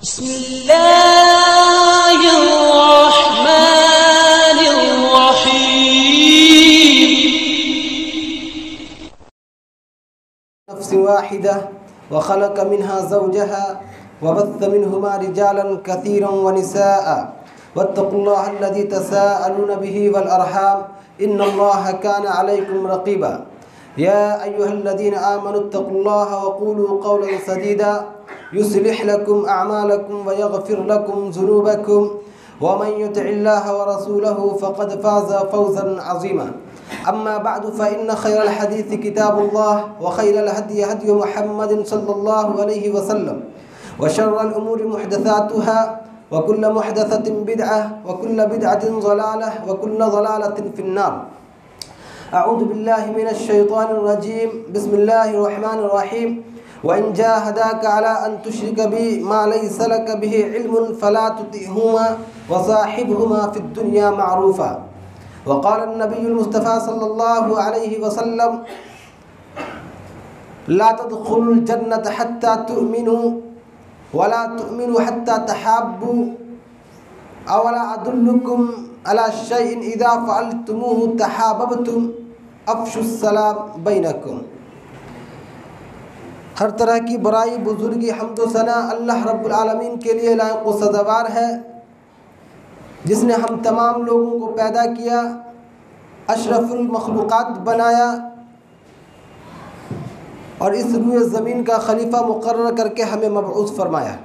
बिस्मिल्लाहिर्रहमानिर्रहीम। नफ्सिन वाहिदा व खलक़ मिन्हा ज़ौजहा व बस्स मिन्हुमा रिजालन कसीरन व निसाअ वत्तक़ुल्लाह अल्लज़ी तसाअलून बिही वल अरहाम इन्नल्लाहा काना अलैकुम रक़ीबा। या अय्युहल्लज़ीना आमनुत्तक़ुल्लाह व क़ूलू क़ौलन सदीदा युस्लिह लकुम अअमालकुम व यग़फिर लकुम ज़ुनूबकुम व मन युतिइल्लाह व रसूलहु फ़क़द फ़ाज़ फ़ौज़न अज़ीमा। अम्मा बअदु फ़इन्न खैरल हदीस किताबुल्लाह व खैरल हदी हदी मुहम्मदिन सल्लल्लाहु अलैहि वसल्लम व शर्रल उमूरि मुहदसातुहा व कुल्लु मुहदसतिन बिदअह व कुल्लु बिदअतिन ज़लालह व कुल्लु ज़लालतिन फिन्नार। अऊज़ु बिल्लाहि मिनश शैतानिर रजीम। बिस्मिल्लाहिर रहमानिर रहीम। व इन जाहदाका अला अन तुश्रिक बि मा लैसा लक बिहि इल्मुन फला तुतिअहुमा व साहिबहुमा फिद दुनिया मअरूफा। व क़ाल नबियुल मुस्तफ़ा सल्लल्लाहु अलैहि वसल्लम ला तदखुलुल जन्नत हत्ता तुअमिनु वला तुअमिनु हत्ता तहाब्बु अवला अदुल्लुकुम अला शैइन इज़ा फ़अल्तुमूहु तहाब्बतुम अफ़शुस सलाम बैनकुम। हर तरह की बड़ाई, बुजुर्गी, हम्द व सना अल्लाह रब्बुल आलमीन के लिए लायक़ व सज़ावार है, जिसने हम तमाम लोगों को पैदा किया, अशरफुल मखलूक़ात बनाया और इस रूए ज़मीन का खलीफा मुक़र्रर करके हमें मबऊस फरमाया।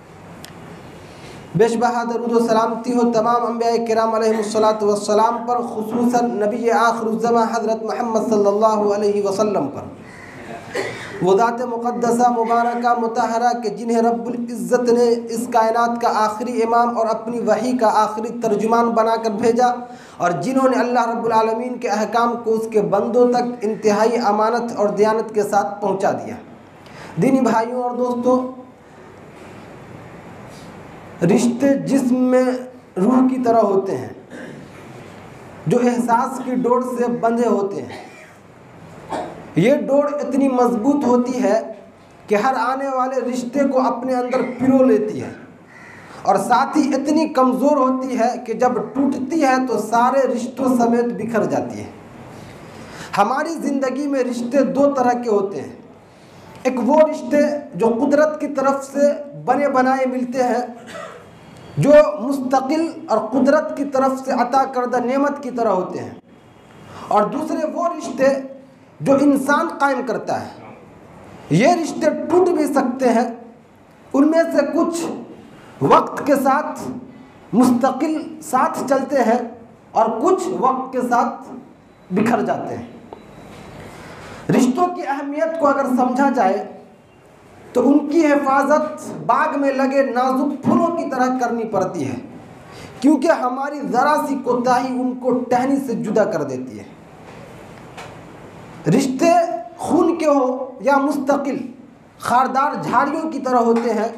बेशबहा दरूद व सलामती हो तमाम अंबिया किराम अलैहिमुस्सलातु वस्सलाम पर, खुसूसन नबी आखिरुज़्ज़मा हज़रत मोहम्मद सल्लल्लाहु अलैहि वसल्लम पर। वो ज़ात मुक़द्दसा मुबारका मुतहरा के जिन्हें रब्बुल इज़्ज़त ने इस कायनात का आखिरी इमाम और अपनी वही का आखिरी तर्जुमान बनाकर भेजा और जिन्होंने अल्लाह रब्बुल आलमीन के अहकाम को उसके बंदों तक इंतहाई अमानत और दियानत के साथ पहुँचा दिया। दीनी भाइयों और दोस्तों, रिश्ते जिस्म में रूह की तरह होते हैं, जो एहसास की डोर से बंधे होते हैं। ये डोर इतनी मजबूत होती है कि हर आने वाले रिश्ते को अपने अंदर पिरो लेती है और साथ ही इतनी कमज़ोर होती है कि जब टूटती है तो सारे रिश्तों समेत बिखर जाती है। हमारी ज़िंदगी में रिश्ते दो तरह के होते हैं। एक वो रिश्ते जो कुदरत की तरफ से बने बनाए मिलते हैं, जो मुस्तकिल और कुदरत की तरफ से अता करदा नेमत की तरह होते हैं, और दूसरे वो रिश्ते जो इंसान कायम करता है। ये रिश्ते टूट भी सकते हैं, उनमें से कुछ वक्त के साथ मुस्तकिल साथ चलते हैं और कुछ वक्त के साथ बिखर जाते हैं। रिश्तों की अहमियत को अगर समझा जाए तो उनकी हिफाजत बाग में लगे नाजुक फूलों की तरह करनी पड़ती है, क्योंकि हमारी ज़रा सी कोताही उनको टहनी से जुदा कर देती है। रिश्ते खून के हो या मुस्तकिल खारदार झाड़ियों की तरह होते हैं,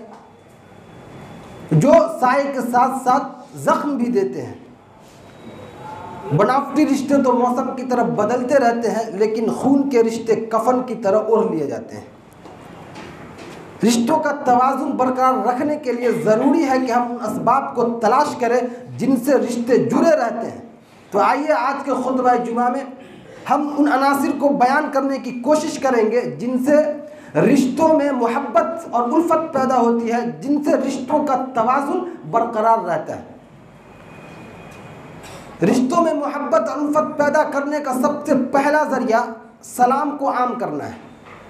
जो साए के साथ साथ ज़ख्म भी देते हैं। बनावटी रिश्ते तो मौसम की तरह बदलते रहते हैं, लेकिन खून के रिश्ते कफन की तरह ओढ़ लिए जाते हैं। रिश्तों का तवाज़ुन बरकरार रखने के लिए ज़रूरी है कि हम उन असबाब को तलाश करें जिनसे रिश्ते जुड़े रहते हैं। तो आइए आज के खुतबा जुमा में हम उन अनासिर को बयान करने की कोशिश करेंगे जिनसे रिश्तों में मोहब्बत और उल्फत पैदा होती है, जिनसे रिश्तों का तवाज़ुन बरकरार रहता है। रिश्तों में मोहब्बत और उल्फत पैदा करने का सबसे पहला ज़रिया सलाम को आम करना है।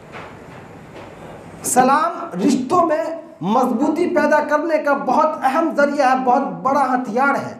सलाम रिश्तों में मजबूती पैदा करने का बहुत अहम ज़रिया है, बहुत बड़ा हथियार है।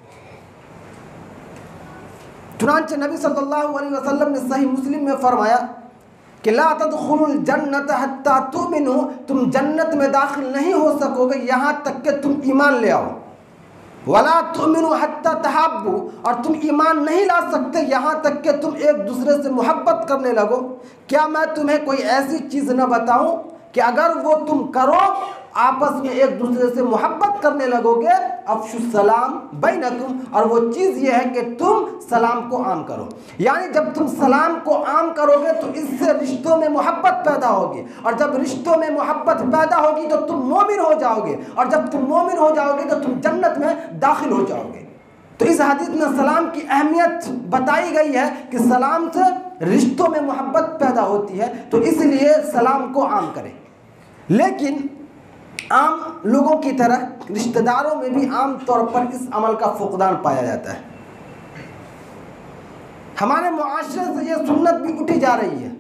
चुनांचे नबी सल्लल्लाहु अलैहि वसल्लम ने सही मुस्लिम में फरमाया कि ला तदखुलुल जन्नत हत्ता तुमिनु, तुम जन्नत में दाखिल नहीं हो सकोगे यहाँ तक कि तुम ईमान ले आओ। वला तुमिनु हत्ता तहाब्बु, और तुम ईमान नहीं ला सकते यहाँ तक कि तुम एक दूसरे से मोहब्बत करने लगो। क्या मैं तुम्हें कोई ऐसी चीज़ न बताऊँ कि अगर वो तुम करो आपस में एक दूसरे से मोहब्बत करने लगोगे। अफ़शुस सलाम बैनकुम, और वो चीज़ ये है कि तुम सलाम को आम करो। यानी जब तुम सलाम को आम करोगे तो इससे रिश्तों में मोहब्बत पैदा होगी, और जब रिश्तों में मोहब्बत पैदा होगी तो तुम मोमिन हो जाओगे, और जब तुम मोमिन हो जाओगे तो तुम जन्नत में दाखिल हो जाओगे। तो इस हदीस में सलाम की अहमियत बताई गई है कि सलाम से रिश्तों में मोहब्बत पैदा होती है, तो इसलिए सलाम को आम करें। लेकिन आम लोगों की तरह रिश्तेदारों में भी आम तौर पर इस अमल का फुकदान पाया जाता है। हमारे मुआशरे से ये सुन्नत भी उठी जा रही है।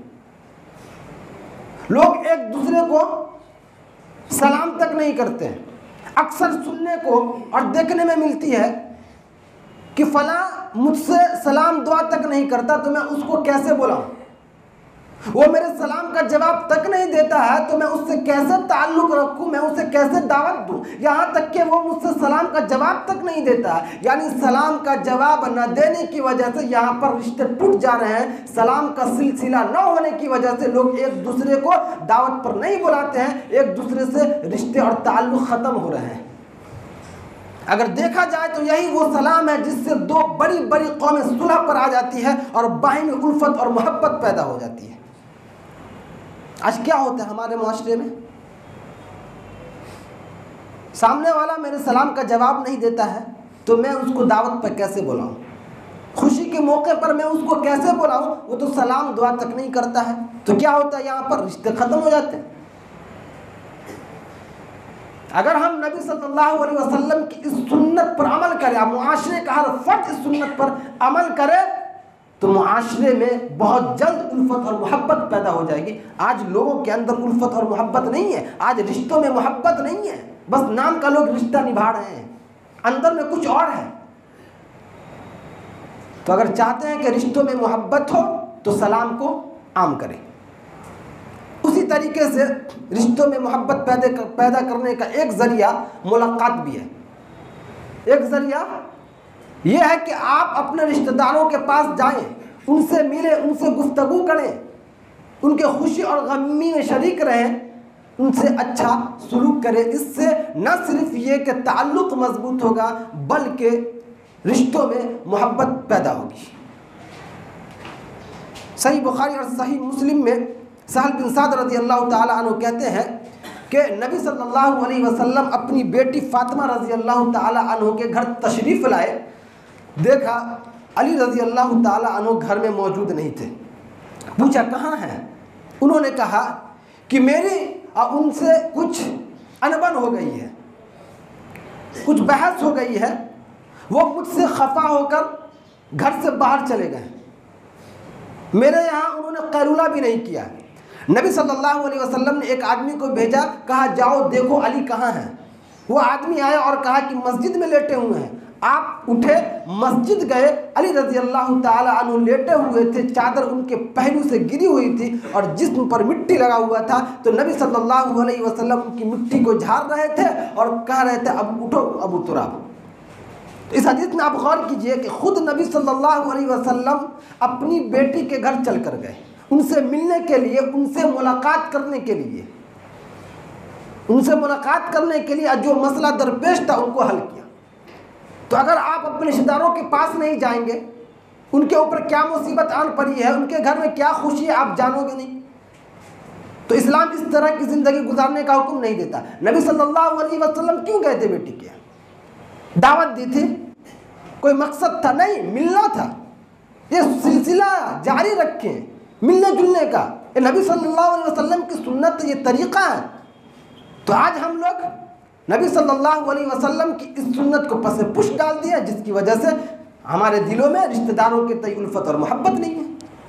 लोग एक दूसरे को सलाम तक नहीं करते हैं। अक्सर सुनने को और देखने में मिलती है कि फला मुझसे सलाम दुआ तक नहीं करता, तो मैं उसको कैसे बुलाऊं? वो मेरे सलाम का जवाब तक नहीं देता है, तो मैं उससे कैसे ताल्लुक़ रखूं, मैं उसे कैसे दावत दूं? यहाँ तक कि वो मुझसे सलाम का जवाब तक नहीं देता है। यानी सलाम का जवाब न देने की वजह से यहाँ पर रिश्ते टूट जा रहे हैं। सलाम का सिलसिला न होने की वजह से लोग एक दूसरे को दावत पर नहीं बुलाते हैं, एक दूसरे से रिश्ते और ताल्लुक़ ख़त्म हो रहे हैं। अगर देखा जाए तो यही वो सलाम है जिससे दो बड़ी बड़ी कौमें सुलह पर आ जाती है और बाहिमी उल्फत और मोहब्बत पैदा हो जाती है। आज क्या होता है हमारे मुआशरे में? सामने वाला मेरे सलाम का जवाब नहीं देता है, तो मैं उसको दावत पर कैसे बुलाऊं? खुशी के मौके पर मैं उसको कैसे बुलाऊं? वो तो सलाम दुआ तक नहीं करता है। तो क्या होता है, यहाँ पर रिश्ते ख़त्म हो जाते हैं। अगर हम नबी सल्लल्लाहु अलैहि वसल्लम की इस सुन्नत पर अमल करें, मुआशरे का हर फर्द इस सुन्नत पर अमल करे, तो मुआशरे में बहुत जल्द उल्फत और मोहब्बत पैदा हो जाएगी। आज लोगों के अंदर उल्फत और मोहब्बत नहीं है, आज रिश्तों में मोहब्बत नहीं है, बस नाम का लोग रिश्ता निभा रहे हैं, अंदर में कुछ और है। तो अगर चाहते हैं कि रिश्तों में मोहब्बत हो तो सलाम को आम करें। उसी तरीके से रिश्तों में मोहब्बत पैदा करने का एक ज़रिया मुलाकात भी है। एक ज़रिया यह है कि आप अपने रिश्तेदारों के पास जाएं, उनसे मिलें, उनसे गुफ्तगू करें, उनके खुशी और गमी में शरीक रहें, उनसे अच्छा सलूक करें। इससे न सिर्फ ये कि ताल्लुक़ मजबूत होगा, बल्कि रिश्तों में मोहब्बत पैदा होगी। सही बुखारी और सही मुस्लिम में सहल बिन साद रज़ी अल्लाह ताला अन्हु कहते हैं कि नबी सल्लल्लाहु अलैहि वसल्लम अपनी बेटी फातिमा रज़ी अल्लाह ताला अन्हु के घर तशरीफ़ लाए। देखा अली रज़ी अल्लाह ताला अन्हु घर में मौजूद नहीं थे। पूछा कहाँ हैं? उन्होंने कहा कि मेरी उनसे कुछ अनबन हो गई है, कुछ बहस हो गई है, वो मुझसे खफा होकर घर से बाहर चले गए। मेरे यहाँ उन्होंने कैलूला भी नहीं किया। नबी सल्लल्लाहु अलैहि वसल्लम ने एक आदमी को भेजा, कहा जाओ देखो अली कहाँ हैं। वो आदमी आया और कहा कि मस्जिद में लेटे हुए हैं। आप उठे, मस्जिद गए, अली रज़ी अल्लाह ताला अन्हु लेटे हुए थे, चादर उनके पहलू से गिरी हुई थी और जिस्म पर मिट्टी लगा हुआ था। तो नबी सल्लल्लाहु अलैहि वसल्लम उनकी मिट्टी को झाड़ रहे थे और कह रहे थे अब उठो अबू तुराब। तो इस हदीस में आप गौर कीजिए कि खुद नबी सल्लल्लाहु अलैहि वसल्लम अपनी बेटी के घर चल कर गए, उनसे मिलने के लिए, उनसे मुलाकात करने के लिए, उनसे मुलाकात करने के लिए जो मसला दरपेश था उनको हल किया। तो अगर आप अपने रिश्तेदारों के पास नहीं जाएंगे, उनके ऊपर क्या मुसीबत आन पड़ी है, उनके घर में क्या खुशी है, आप जानोगे नहीं। तो इस्लाम इस तरह की ज़िंदगी गुजारने का हुक्म नहीं देता। नबी सल्लल्लाहु अलैहि वसल्लम क्यों गए थे बेटी के? दावत दी थी, कोई मकसद था? नहीं, मिलना था। ये सिलसिला जारी रखें मिलने जुलने का, ये नबी सल्लल्लाहु अलैहि वसल्लम की सुन्नत, ये तरीक़ा है। तो आज हम लोग नबी सल्लल्लाहु अलैहि वसल्लम की इस सुन्नत को पसे पुश डाल दिया, जिसकी वजह से हमारे दिलों में रिश्तेदारों के तय उल्फत और मोहब्बत नहीं है।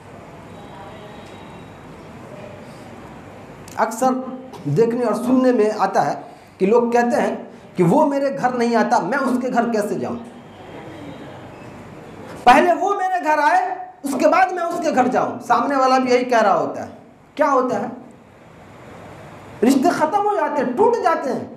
अक्सर देखने और सुनने में आता है कि लोग कहते हैं कि वो मेरे घर नहीं आता, मैं उसके घर कैसे जाऊं? पहले वो मेरे घर आए, उसके बाद मैं उसके घर जाऊं। सामने वाला भी यही कह रहा होता है। क्या होता है? रिश्ते खत्म हो जाते हैं, टूट जाते हैं।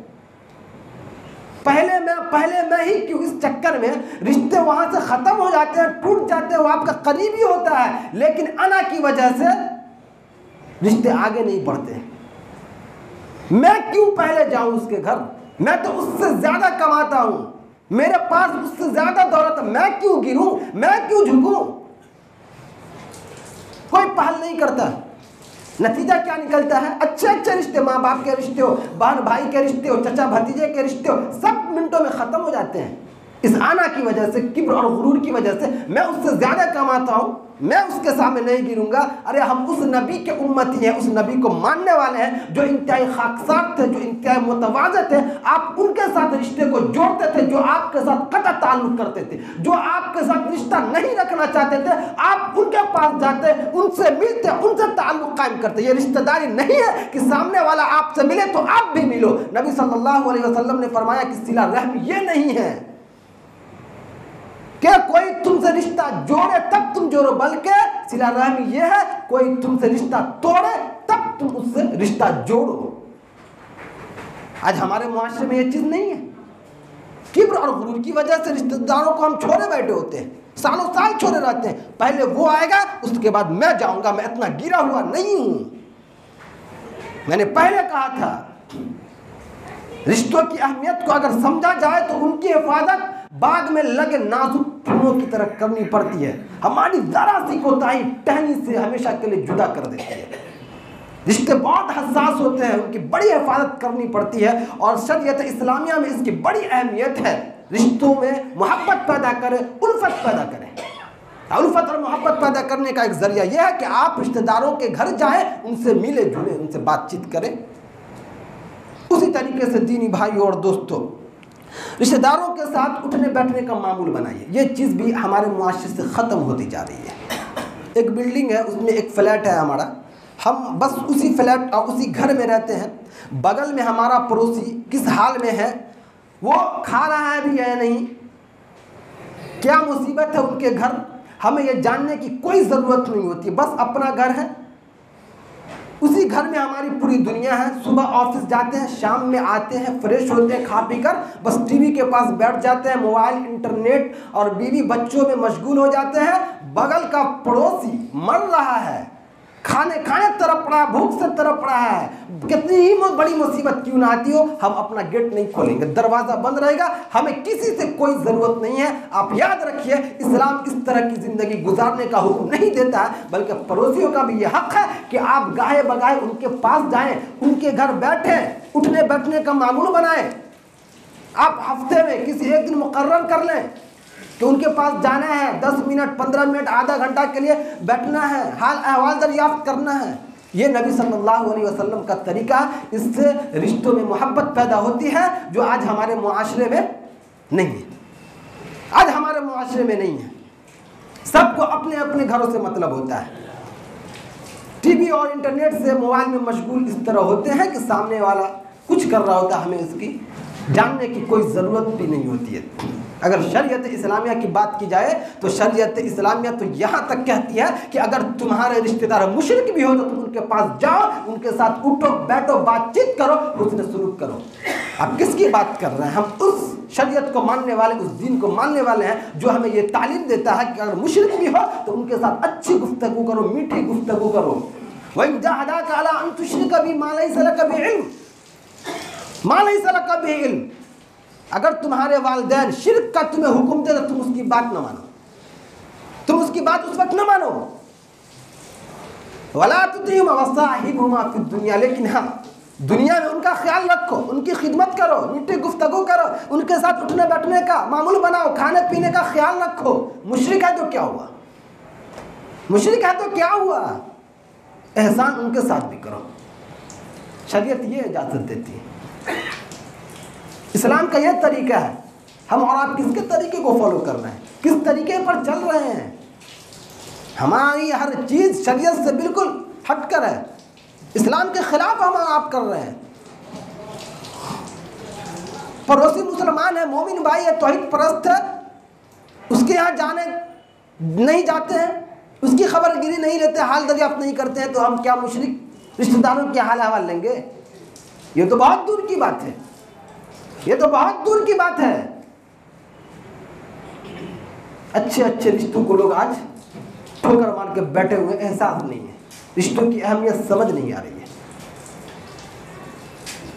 पहले मैं ही क्यों, इस चक्कर में रिश्ते वहां से खत्म हो जाते हैं, टूट जाते हैं। वो आपका करीबी होता है, लेकिन अना की वजह से रिश्ते आगे नहीं बढ़ते हैं। मैं क्यों पहले जाऊं उसके घर? मैं तो उससे ज्यादा कमाता हूं, मेरे पास उससे ज्यादा दौलत है, मैं क्यों गिरूं, मैं क्यों झुकूं? कोई पहल नहीं करता। नतीजा क्या निकलता है? अच्छे अच्छे रिश्ते, माँ बाप के रिश्ते हो, बहन भाई के रिश्ते हो, चचा भतीजे के रिश्ते हो, सब मिनटों में खत्म हो जाते हैं। इस आना की वजह से, किब्र और गुरूर की वजह से, मैं उससे ज्यादा कमाता हूं, मैं उसके सामने नहीं गिरूंगा। अरे हम उस नबी के उम्मती हैं, उस नबी को मानने वाले हैं जो इंतहाई खाकसार थे, जो इंतहाई मुतवाज़ा थे। आप उनके साथ रिश्ते को जोड़ते थे जो आपके साथ कतई ताल्लुक करते थे, जो आपके साथ रिश्ता नहीं रखना चाहते थे। आप उनके पास जाते, उनसे मिलते, उनसे ताल्लुक कायम करते। ये रिश्तेदारी नहीं है कि सामने वाला आपसे मिले तो आप भी मिलो। नबी सल्लल्लाहु अलैहि वसल्लम ने फरमाया कि सिला रहम ये नहीं है क्या कोई तुमसे रिश्ता जोड़े तब तुम जोड़ो, बल्कि सिला रहमी यह है कोई तुमसे रिश्ता तोड़े तब तुम उससे रिश्ता जोड़ो। आज हमारे मुआशरे में यह चीज नहीं है। किब्र और गुरूर की वजह से रिश्तेदारों को हम छोड़े बैठे होते हैं, सालों साल छोड़े रहते हैं। पहले वो आएगा, उसके बाद मैं जाऊंगा, मैं इतना गिरा हुआ नहीं हूं। मैंने पहले कहा था, रिश्तों की अहमियत को अगर समझा जाए तो उनकी हिफाजत बाग में लगे नाजुक फूलों की तरह करनी पड़ती है। हमारी जरा सी कोताही टहनी से हमेशा के लिए जुदा कर देती है। रिश्ते बहुत हसास होते हैं, उनकी बड़ी हिफाजत करनी पड़ती है और शरीयत इस्लामिया में इसकी बड़ी अहमियत है। रिश्तों में मोहब्बत पैदा करें, उल्फत पैदा करें। उल्फत और मोहब्बत पैदा करने का एक जरिया यह है कि आप रिश्तेदारों के घर जाएं, उनसे मिले जुले, उनसे बातचीत करें। उसी तरीके से दीनी भाइयों और दोस्तों, रिश्तेदारों के साथ उठने बैठने का मामूल बनाइए। ये चीज़ भी हमारे मुआशरे से ख़त्म होती जा रही है। एक बिल्डिंग है, उसमें एक फ्लैट है हमारा, हम बस उसी फ्लैट और उसी घर में रहते हैं। बगल में हमारा पड़ोसी किस हाल में है, वो खा रहा है भी या नहीं, क्या मुसीबत है उनके घर, हमें ये जानने की कोई ज़रूरत नहीं होती। बस अपना घर है, उसी घर में हमारी पूरी दुनिया है। सुबह ऑफिस जाते हैं, शाम में आते हैं, फ्रेश होते हैं, खा पी कर बस टीवी के पास बैठ जाते हैं, मोबाइल, इंटरनेट और बीवी बच्चों में मशगूल हो जाते हैं। बगल का पड़ोसी मर रहा है, खाने तड़प रहा है, भूख से तड़प रहा है, कितनी ही बड़ी मुसीबत क्यों ना आती हो, हम अपना गेट नहीं खोलेंगे, दरवाज़ा बंद रहेगा, हमें किसी से कोई ज़रूरत नहीं है। आप याद रखिए, इस्लाम इस तरह की ज़िंदगी गुजारने का हुक्म नहीं देता है, बल्कि पड़ोसियों का भी ये हक़ है कि आप गाहे बगाहे उनके पास जाएं, उनके घर बैठें, उठने बैठने का मामूल बनाएं। आप हफ्ते में किसी एक दिन मुकर्रर कर लें कि उनके पास जाना है, 10 मिनट, 15 मिनट, आधा घंटा के लिए बैठना है, हाल अहवाल दरियाफ्त करना है। ये नबी सल्लल्लाहु अलैहि वसल्लम का तरीका, इससे रिश्तों में मोहब्बत पैदा होती है, जो आज हमारे मुआशरे में नहीं है। आज हमारे मुआशरे में नहीं है। सबको अपने अपने घरों से मतलब होता है। टीवी और इंटरनेट से, मोबाइल में मशगूल इस तरह होते हैं कि सामने वाला कुछ कर रहा होता है, हमें इसकी जानने की कोई ज़रूरत भी नहीं होती है। अगर शरीयत इस्लामिया की बात की जाए तो शरीयत इस्लामिया तो यहाँ तक कहती है कि अगर तुम्हारे रिश्तेदार मुशरिक भी हो तो तुम उनके पास जाओ, उनके साथ उठो बैठो, बातचीत करो, हुस्न सलूक करो। आप किसकी बात कर रहे हैं? हम उस शरीयत को मानने वाले, उस दीन को मानने वाले हैं जो हमें ये तालीम देता है कि अगर मुशरिक भी हो तो उनके साथ अच्छी गुफ्तगू करो, मीठी गुफ्तगू करो। वही जहादाका अला अन तुश्रिका बी मा लैसा लका बिही इल्म, मा लैसा लका बिही इल्म। अगर तुम्हारे वालिदैन शिर्क का तुम्हें हुक्म दे तो तुम उसकी बात न मानो, तुम उसकी बात उस वक्त न मानो। वला तुतिहुमा वसाहिबहुमा फिद दुनिया, लेकिन हाँ, दुनिया में उनका ख्याल रखो, उनकी खिदमत करो, मीठी गुफ्तगू करो, उनके साथ उठने बैठने का मामूल बनाओ, खाने पीने का ख्याल रखो। मुशरिक है तो क्या हुआ, मुशरिक है तो क्या हुआ, एहसान उनके साथ भी करो। शरीयत ये इजाज़त देती है, इस्लाम का यह तरीका है। हम और आप किसके तरीके को फॉलो कर रहे हैं, किस तरीके पर चल रहे हैं? हमारी हर चीज़ शरीयत से बिल्कुल हटकर है, इस्लाम के खिलाफ हम आप कर रहे हैं। पड़ोसी मुसलमान है, मोमिन भाई है, तौहीद परस्त है, उसके यहाँ जाने नहीं जाते हैं, उसकी खबरगिरी नहीं लेते, हाल दरियाफ्त नहीं करते हैं, तो हम क्या मुशरिक रिश्तेदारों के हाल अहवाल लेंगे? ये तो बहुत दूर की बात है, ये तो बहुत दूर की बात है। अच्छे अच्छे रिश्तों को लोग आज ठोकर मार के बैठे हुए, एहसास नहीं है, रिश्तों की अहमियत समझ नहीं आ रही है।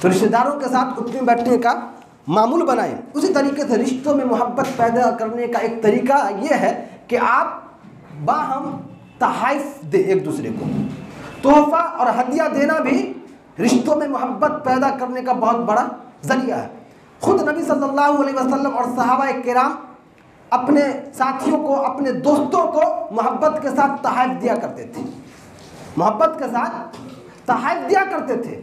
तो रिश्तेदारों के साथ उठने बैठने का मामूल बनाएं। उसी तरीके से रिश्तों में मोहब्बत पैदा करने का एक तरीका ये है कि आप बाहम तोहफ़ा दे एक दूसरे को। तोहफ़ा और हदिया देना भी रिश्तों में मोहब्बत पैदा करने का बहुत बड़ा ज़रिया है। खुद नबी सल्लल्लाहु अलैहि वसल्लम और सहाबा किराम अपने साथियों को, अपने दोस्तों को मोहब्बत के साथ तोहफ़ा दिया करते थे, मोहब्बत के साथ तोहफ़ा दिया करते थे।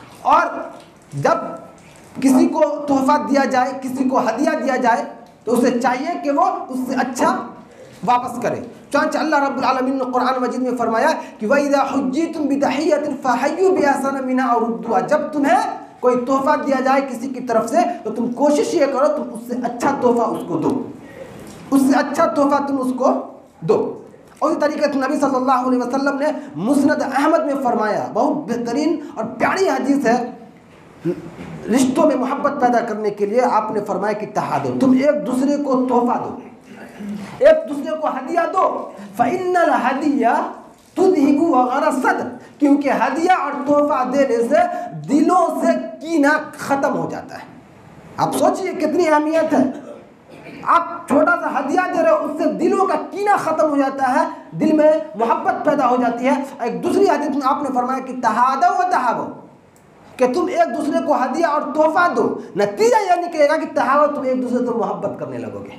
और जब किसी को तोहफ़ा दिया जाए, किसी को हदिया दिया जाए, तो उसे चाहिए कि वो उससे अच्छा वापस करे। चुनांचे अल्लाह रब्बुल आलमीन ने कुरान मजीद में फरमाया कि वइज़ा हुज्जितुम बितहियतिन फहय्यु बिअहसन मिनहा औ रुद्दुहा। जब तुम्हें कोई तोहफ़ा दिया जाए किसी की तरफ से, तो तुम कोशिश ये करो तुम उससे अच्छा तोहफ़ा उसको दो, उससे अच्छा तोहफ़ा तुम उसको दो। और इस तरीके से नबी सल्लल्लाहु अलैहि वसल्लम ने मुस्नद अहमद में फरमाया, बहुत बेहतरीन और प्यारी हदीस है, रिश्तों में मोहब्बत पैदा करने के लिए आपने फरमाया कि तहादो, तुम एक दूसरे को तोहफ़ा दो, एक दूसरे को हदिया दो। फ़इन्नल हदिया तुज़हिबु गरज़ सद्र, क्योंकि हदिया और तोहफ़ा देने से दिलों से कीना ख़त्म हो जाता है। आप सोचिए कितनी अहमियत है। आप छोटा सा हदिया दे रहे हो, उससे दिलों का कीना ख़त्म हो जाता है, दिल में मोहब्बत पैदा हो जाती है। एक दूसरी हदीस में आपने फरमाया कि तहादो व तहाबो, कि तुम एक दूसरे को हदिया और तोहफ़ा दो, नतीजा यह निकलेगा कि तहाबो, तुम एक दूसरे से मोहब्बत करने लगोगे।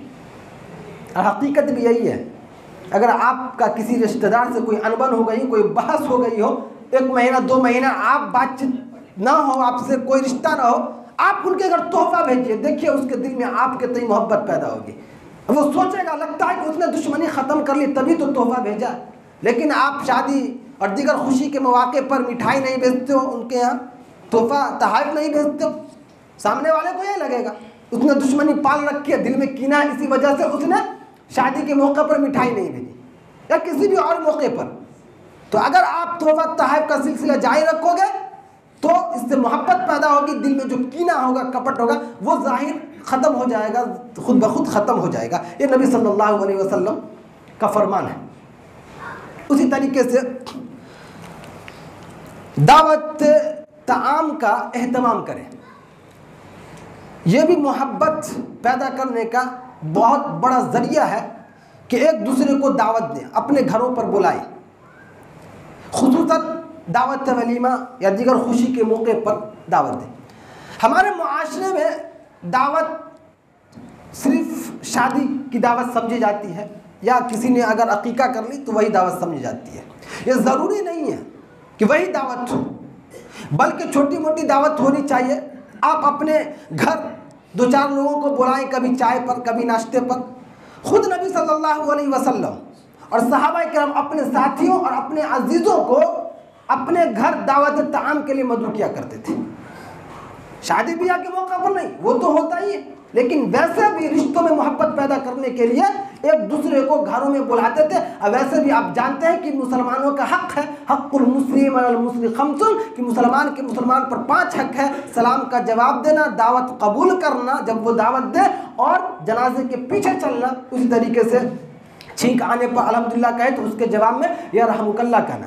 और हकीकत भी यही है। अगर आपका किसी रिश्तेदार से कोई अनबन हो गई, कोई बहस हो गई हो, 1 महीना 2 महीना आप बातचीत ना हो, आपसे कोई रिश्ता ना हो, आप उनके घर तोहफ़ा भेजिए, देखिए उसके दिल में आपके तई मोहब्बत पैदा होगी। वो सोचेगा, लगता है कि उसने दुश्मनी ख़त्म कर ली तभी तो तोहफ़ा भेजा। लेकिन आप शादी और दीगर खुशी के मौके पर मिठाई नहीं भेजते हो, उनके यहाँ तोहफ़ा तोहफ़ा नहीं भेजते हो, सामने वाले को ये लगेगा उसने दुश्मनी पाल रखी है, दिल में कीना, इसी वजह से उसने शादी के मौके पर मिठाई नहीं भेजी या किसी भी और मौके पर। तो अगर आप तोहफ़ा तोहफ़ा का सिलसिला जारी रखोगे तो इससे मोहब्बत पैदा होगी, दिल में जो कीना होगा, कपट होगा, वो ज़ाहिर ख़त्म हो जाएगा, खुद ब खुद ख़त्म हो जाएगा। ये नबी सल्लल्लाहु अलैहि वसल्लम का फरमान है। उसी तरीके से दावत ताम का एहतमाम करें, यह भी मोहब्बत पैदा करने का बहुत बड़ा ज़रिया है कि एक दूसरे को दावत दें, अपने घरों पर बुलाएं, खुसूसन दावत वलीमा या दीगर खुशी के मौके पर दावत दें। हमारे मुआशरे में दावत सिर्फ शादी की दावत समझी जाती है, या किसी ने अगर अकीका कर ली तो वही दावत समझी जाती है। ये ज़रूरी नहीं है कि वही दावत हो, बल्कि छोटी मोटी दावत होनी चाहिए। आप अपने घर 2-4 लोगों को बुलाएं, कभी चाय पर, कभी नाश्ते पर। खुद नबी सल्लल्लाहु अलैहि वसल्लम और सहाबा किराम अपने साथियों और अपने अजीज़ों को अपने घर दावत ताम के लिए मदऊ किया करते थे। शादी ब्याह के मौका पर नहीं, वो तो होता ही है, लेकिन वैसे भी रिश्तों में मोहब्बत पैदा करने के लिए एक दूसरे को घरों में बुलाते थे। और वैसे भी आप जानते हैं कि मुसलमानों का हक़ है, हक़्क़ुल मुस्लिम अलल मुस्लिम खम्सुन, कि मुसलमान के मुसलमान पर 5 हक़ है। सलाम का जवाब देना, दावत कबूल करना जब वो दावत दे, और जनाजे के पीछे चलना। उसी तरीके से छींक आने पर अल्हम्दुलिल्लाह कहे तो उसके जवाब में या रहमुकल्लाह कहना।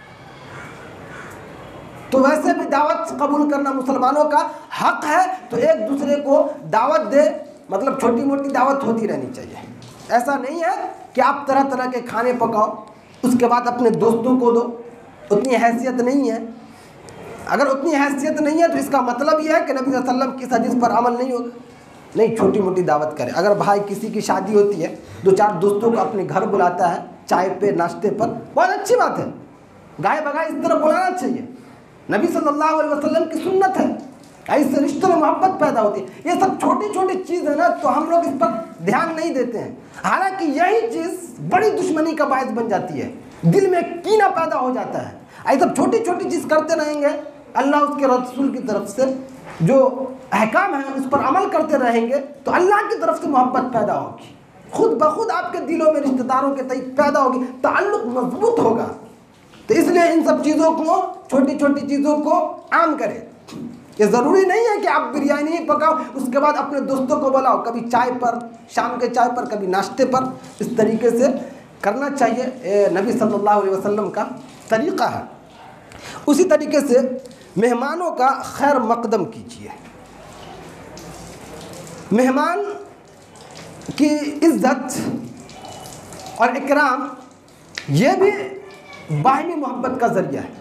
तो वैसे भी दावत कबूल करना मुसलमानों का हक़ है। तो एक दूसरे को दावत दे, मतलब छोटी मोटी दावत होती रहनी चाहिए। ऐसा नहीं है कि आप तरह तरह के खाने पकाओ, उसके बाद अपने दोस्तों को दो, उतनी हैसियत नहीं है। अगर उतनी हैसियत नहीं है तो इसका मतलब यह है कि नबी सल्लल्लाहु अलैहि वसल्लम की हदीस पर अमल नहीं होगा। नहीं, छोटी मोटी दावत करें। अगर भाई किसी की शादी होती है, 2-4 दोस्तों को अपने घर बुलाता है, चाय पे, नाश्ते पर, बहुत अच्छी बात है। गाय बगाए इस तरह बुलाना चाहिए, नबी सल्लल्लाहु अलैहि वसल्लम की सुन्नत है। इससे रिश्तों में मोहब्बत पैदा होती है। ये सब छोटी छोटी चीज़ है ना, तो हम लोग इस पर ध्यान नहीं देते हैं। हालांकि यही चीज़ बड़ी दुश्मनी का बायस बन जाती है, दिल में कीना पैदा हो जाता है। ये सब छोटी छोटी चीज़ करते रहेंगे, अल्लाह उसके रसूल की तरफ से जो अहकाम है उस पर अमल करते रहेंगे, तो अल्लाह की तरफ से मोहब्बत पैदा होगी, खुद ब खुद आपके दिलों में रिश्तेदारों के तय पैदा होगी, ताल्लुक़ मजबूत होगा। तो इसलिए इन सब चीज़ों को, छोटी छोटी चीज़ों को आम करें। ये ज़रूरी नहीं है कि आप बिरयानी ही पकाओ, उसके बाद अपने दोस्तों को बुलाओ, कभी चाय पर, शाम के चाय पर, कभी नाश्ते पर। इस तरीके से करना चाहिए, नबी सल्लल्लाहु अलैहि वसल्लम का तरीक़ा है। उसी तरीके से मेहमानों का खैर मकदम कीजिए। मेहमान की इज्जत और इकराम ये भी बाहमी मोहब्बत का ज़रिया है,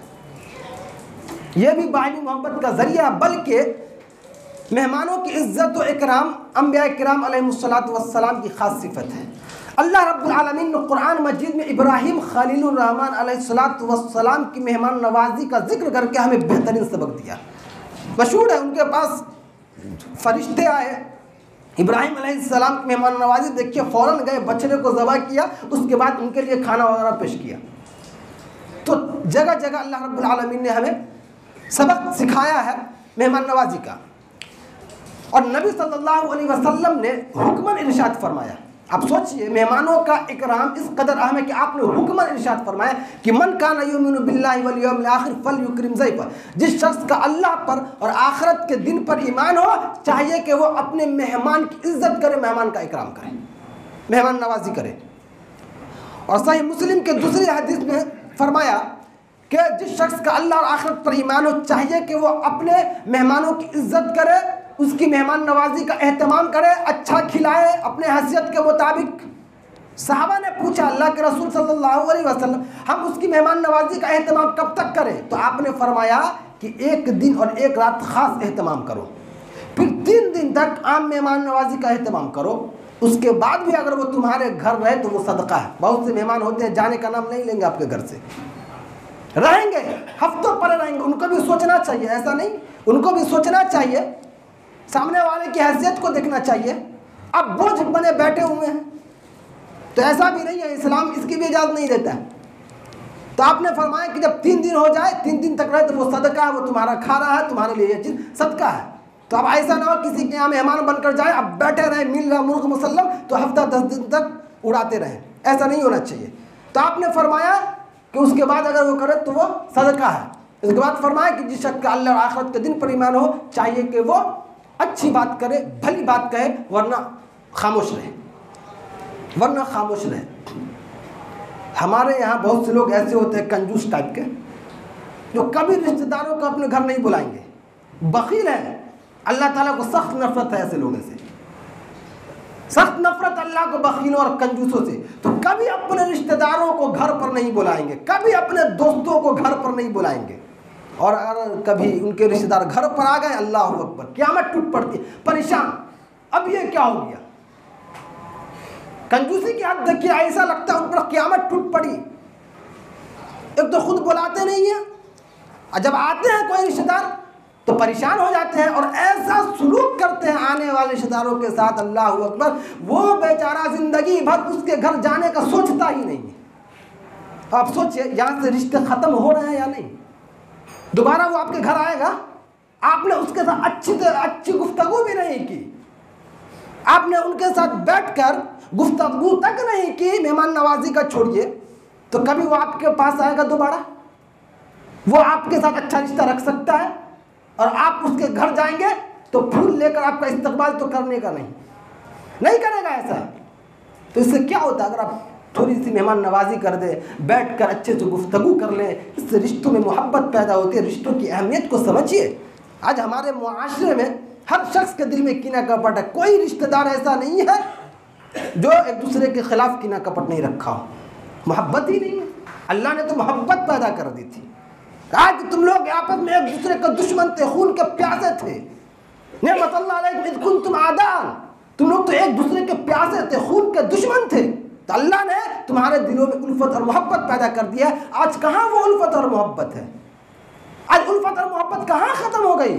ये भी बाहमी मोहब्बत का ज़रिया, बल्कि मेहमानों की इज़्ज़त व इकराम अंबिया किराम अलैहिमुस्सलातु वस्सलाम की ख़ास सिफ़त है। अल्लाह रब्बुल आलमीन ने कुरान मजीद में इब्राहीम खलीलुर रहमान अलैहिस्सलातु वस्सलाम की मेहमान नवाजी का जिक्र करके हमें बेहतरीन सबक दिया। मशहूर है, उनके पास फरिश्ते आए, इब्राहीम अलैहिस्सलाम की मेहमान नवाजी देखिए, फ़ौरन गए, बछड़े को ज़बह किया, उसके बाद उनके लिए खाना वगैरह पेश किया। तो जगह जगह अल्लाह रब्बुल आलमीन ने हमें सबक सिखाया है मेहमान नवाजी का। और नबी सल्लल्लाहु अलैहि वसल्लम ने हुक्मन इरशाद फरमाया। आप सोचिए, मेहमानों का इकराम इस कदर अहम है कि आपने हुक्मन इरशाद फरमाया कि मन काना युमिनु बिल्लाहि वल यौमिल आखिर फलयुक्रिम ज़ैफ़ा। जिस शख्स का अल्लाह पर और आखिरत के दिन पर ईमान हो, चाहिए कि वो अपने मेहमान की इज्जत करे, मेहमान का इकराम करे, मेहमान नवाजी करे। और सही मुस्लिम के दूसरी हदीस में फरमाया कि जिस शख्स का अल्लाह और आखिरत पर ईमान हो, चाहिए कि वो अपने मेहमानों की इज्जत करे, उसकी मेहमान नवाजी का एहतमाम करे, अच्छा खिलाए अपने हैसियत के मुताबिक। सहाबा ने पूछा, अल्लाह के रसूल सल्लल्लाहु अलैहि वसल्लम, हम उसकी मेहमान नवाजी का एहतमाम कब तक करें? तो आपने फरमाया कि एक दिन और एक रात ख़ास एहतमाम करो, फिर 3 दिन तक आम मेहमान नवाजी का एहतमाम करो। उसके बाद भी अगर वो तुम्हारे घर रहे तो वो सदका है। बहुत से मेहमान होते हैं, जाने का नाम नहीं लेंगे आपके घर से, रहेंगे, हफ्तों पर रहेंगे। उनको भी सोचना चाहिए, ऐसा नहीं, उनको भी सोचना चाहिए, सामने वाले की हैसियत को देखना चाहिए। अब बोझ बने बैठे हुए हैं, तो ऐसा भी नहीं है, इस्लाम इसकी भी इजाज़त नहीं देता है। तो आपने फरमाया कि जब 3 दिन हो जाए, 3 दिन तक रहे तो वो सदका है, वो तुम्हारा खा रहा है, तुम्हारे लिए ये चीज़ सदका है। तो अब ऐसा ना हो किसी के यहाँ मेहमान बनकर जाए, अब बैठे रहे, मिल रहा मुर्ग मुसल्लम, तो हफ्ता 10 दिन तक उड़ाते रहे, ऐसा नहीं होना चाहिए। तो आपने फरमाया कि उसके बाद अगर वो करे तो वो सदका है। इसके बाद फरमाया कि जिस शख्स का अल्लाह और आखिरत के दिन पर ईमान हो, चाहिए कि वो अच्छी बात करे, भली बात कहे, वरना खामोश रहे, वरना खामोश रहे। हमारे यहाँ बहुत से लोग ऐसे होते हैं कंजूस टाइप के, जो कभी रिश्तेदारों को अपने घर नहीं बुलाएंगे, बखील हैं। अल्लाह ताला को सख्त नफरत है ऐसे लोगों से, सख्त नफरत अल्लाह को बखीलों और कंजूसों से। तो कभी अपने रिश्तेदारों को घर पर नहीं बुलाएंगे, कभी अपने दोस्तों को घर पर नहीं बुलाएंगे। और अगर कभी उनके रिश्तेदार घर पर आ गए, अल्लाह अकबर, क़यामत टूट पड़ती, परेशान, अब ये क्या हो गया? कंजूसी की हद देखिए, ऐसा लगता है उन पर क़यामत टूट पड़ी। एक तो खुद बुलाते नहीं है, और जब आते हैं कोई रिश्तेदार तो परेशान हो जाते हैं और ऐसा सुलूक करते हैं आने वाले रिश्तेदारों के साथ, अल्लाह अकबर, वो बेचारा ज़िंदगी भर उसके घर जाने का सोचता ही नहीं है। आप सोचिए, यहाँ से रिश्ते ख़त्म हो रहे हैं या नहीं? दोबारा वो आपके घर आएगा? आपने उसके साथ अच्छी गुफ्तगू भी नहीं की, आपने उनके साथ बैठकर गुफ्तगू तक नहीं की, मेहमान नवाजी का छोड़िए, तो कभी वो आपके पास आएगा दोबारा? वो आपके साथ अच्छा रिश्ता रख सकता है? और आप उसके घर जाएंगे तो फूल लेकर आपका इस्तकबाल तो करने का नहीं करेगा ऐसा। तो इससे क्या होता है? अगर आप थोड़ी सी मेहमान नवाजी कर दे, बैठ कर अच्छे से गुफ्तगू कर ले, इससे रिश्तों में मोहब्बत पैदा होती है। रिश्तों की अहमियत को समझिए। आज हमारे मुआशरे में हर शख्स के दिल में कीना कपट है। कोई रिश्तेदार ऐसा नहीं है जो एक दूसरे के खिलाफ कीना कपट नहीं रखा हो, मोहब्बत ही नहीं है। अल्लाह ने तो मोहब्बत पैदा कर दी थी। कहा कि तुम लोग आपस में एक दूसरे के दुश्मन थे, खून के प्यासे थे। नेमतुल्लाह अलैकुम इज़ कुंतुम आदान, तुम लोग तो एक दूसरे के प्यासे थे, खून के दुश्मन थे। तो अल्लाह ने तुम्हारे दिलों में उल्फत और मोहब्बत पैदा कर दिया है। आज कहाँ वो उल्फत और मोहब्बत है? आज उल्फत और मोहब्बत कहाँ ख़त्म हो गई?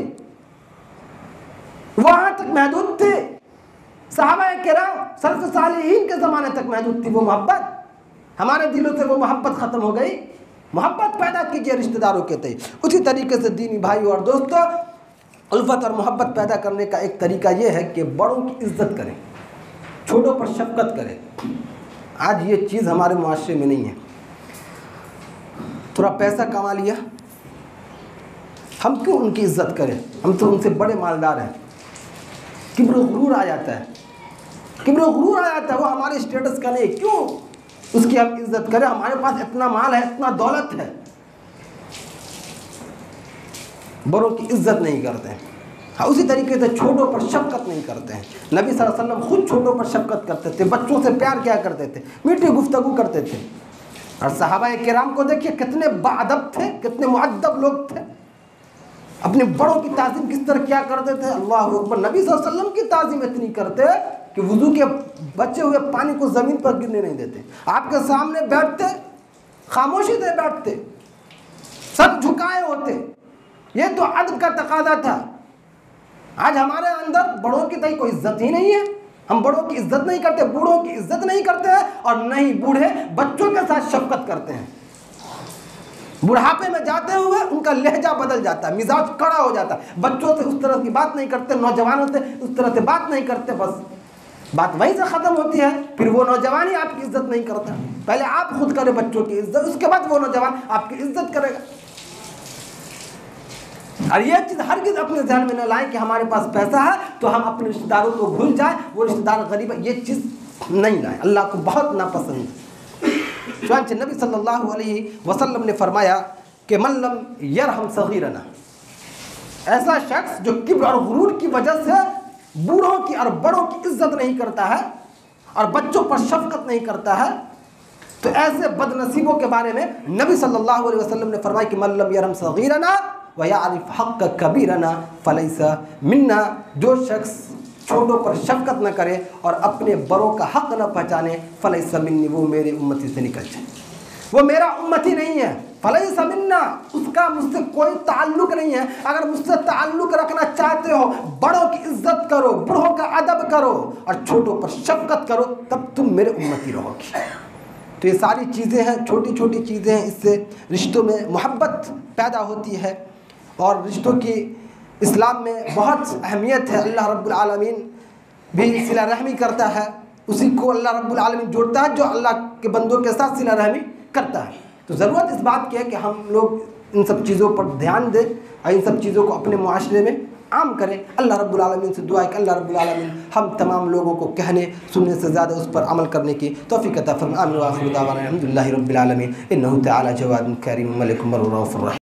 वहाँ तक महदूद थे, सहाबा किराम सल्फ़ सालिहीन के ज़माने तक महदूद थी वो मोहब्बत। हमारे दिलों से वो मोहब्बत ख़त्म हो गई। मोहब्बत पैदा कीजिए रिश्तेदारों के तय। उसी तरीके से दीनी भाई और दोस्तों, उल्फत और मोहब्बत पैदा करने का एक तरीका ये है कि बड़ों की इज्जत करें, छोटों पर शफ़क़त करें। आज ये चीज़ हमारे मुआशरे में नहीं है। थोड़ा पैसा कमा लिया, हम क्यों उनकी इज्जत करें? हम तो उनसे बड़े मालदार हैं। किब्र गुरूर आ जाता है, किब्र गुरूर आ जाता है। वो हमारे स्टेटस का नहीं, क्यों उसकी हम इज्जत करें? हमारे पास इतना माल है, इतना दौलत है। बड़ों की इज्जत नहीं करते हैं। हाँ, उसी तरीके से छोटों पर शफ़क़त नहीं करते हैं। नबी सल्लल्लाहु अलैहि वसल्लम खुद छोटों पर शफ़क़त करते थे, बच्चों से प्यार किया करते थे, मीठी गुफ्तगू करते थे। और सहाबाए किराम को देखिए कितने बाअदब थे, कितने मुअद्दब लोग थे, अपने बड़ों की ताज़ीम किस तरह क्या करते थे। अल्लाह अकबर। नबी सल्लल्लाहु अलैहि वसल्लम की ताज़ीम इतनी करते कि वुज़ू के बचे हुए पानी को ज़मीन पर गिरने नहीं देते। आपके सामने बैठते, खामोशी से बैठते, सर झुकाए होते। ये तो अदब का तकाज़ा था। आज हमारे अंदर बड़ों की तय कोई इज्जत ही नहीं है। हम बड़ों की इज्जत नहीं करते, बूढ़ों की इज्जत नहीं करते हैं, और न ही बूढ़े बच्चों के साथ शफ़क़त करते हैं। बुढ़ापे में जाते हुए उनका लहजा बदल जाता है, मिजाज कड़ा हो जाता है। बच्चों से उस तरह की बात नहीं करते, नौजवानों से उस तरह से बात नहीं करते, बस बात वहीं से ख़त्म होती है। फिर वो नौजवान ही आपकी इज्जत नहीं करता। पहले आप खुद करें बच्चों की इज्जत, उसके बाद वो नौजवान आपकी इज्जत करेगा। और ये चीज़ हरगिज़ अपने ध्यान में न लाएं कि हमारे पास पैसा है तो हम अपने रिश्तेदारों को भूल जाएं, वो रिश्तेदार गरीब है। ये चीज़ नहीं लाएं, अल्लाह को बहुत नापसंद है। चुनांचे नबी सल्लल्लाहु अलैहि वसल्लम ने फरमाया कि मन लम यरहम सगीरना, ऐसा शख्स जो किब्र और गुरूर की वजह से बूढ़ों की और बड़ों की इज्जत नहीं करता है और बच्चों पर शफ़क़त नहीं करता है, तो ऐसे बदनसीबों के बारे में नबी सल्लल्लाहु अलैहि वसल्लम ने फरमाया कि मन लम यरहम सगीरना व यारिफ हक़ कबीरना फलैसा मिन्ना, जो शख्स छोटों पर शफ़क़त न करे और अपने बड़ों का हक़ न पहचाने, फलैसा मिन्नी, वो मेरे उम्मती से निकल जाए, वो मेरा उम्मती नहीं है। फलैसा मिन्ना, उसका मुझसे कोई ताल्लुक़ नहीं है। अगर मुझसे ताल्लुक़ रखना चाहते हो, बड़ों की इज्जत करो, बूढ़ों का अदब करो और छोटों पर शफ़क़त करो, तब तुम मेरे उम्मती रहोगी। तो ये सारी चीज़ें हैं, छोटी छोटी चीज़ें हैं, इससे रिश्तों में मोहब्बत पैदा होती है और रिश्तों की इस्लाम में बहुत अहमियत है। अल्लाह रब्बुल आलमीन भी सिला रहमी करता है, उसी को अल्लाह रब्बुल आलमीन जोड़ता है जो अल्लाह के बंदों के साथ सिला रहमी करता है। तो ज़रूरत इस बात की है कि हम लोग इन सब चीज़ों पर ध्यान दें और इन सब चीज़ों को अपने मुआशरे में आम करें। अल्लाह रब्बुल आलमीन से दुआ है कि अल्लाह रब्बुल आलमीन हम तमाम लोगों को कहने सुनने से ज़्यादा उस पर अमल करने की तौफ़ीक़ अता फ़रमाए। आमीन व आखिर दावाना अल्हम्दुलिल्लाहि रब्बिल आलमीन। इन्नहु तआला जवादुन करीम मलिकुम रऊफ़ुर रहीम।